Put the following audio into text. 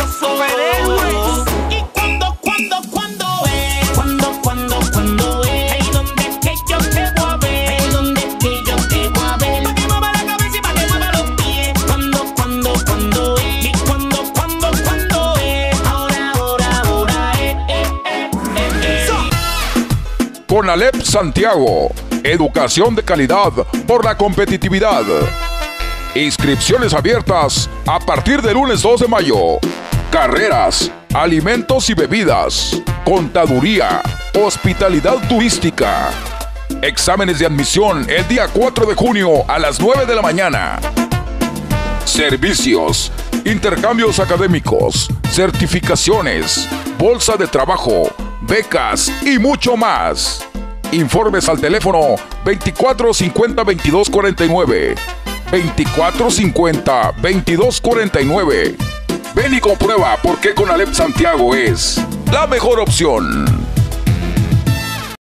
Los superhéroes. Y cuando es. Cuando es. Hey, ¿dónde es que yo te voy a ver? Hey, ¿dónde es que yo te voy a ver? Pa' que mueva la cabeza y pa' que mueva los pies. Cuando es. Y cuando es. Ahora es. Con Alep Santiago, educación de calidad por la competitividad. Inscripciones abiertas a partir del lunes 2 de mayo. Carreras, alimentos y bebidas, contaduría, hospitalidad turística. Exámenes de admisión el día 4 de junio a las 9 de la mañana. Servicios, intercambios académicos, certificaciones, bolsa de trabajo, becas y mucho más. Informes al teléfono 2450-2249. 2450-2249. Ven y comprueba por qué con Alep Santiago es la mejor opción.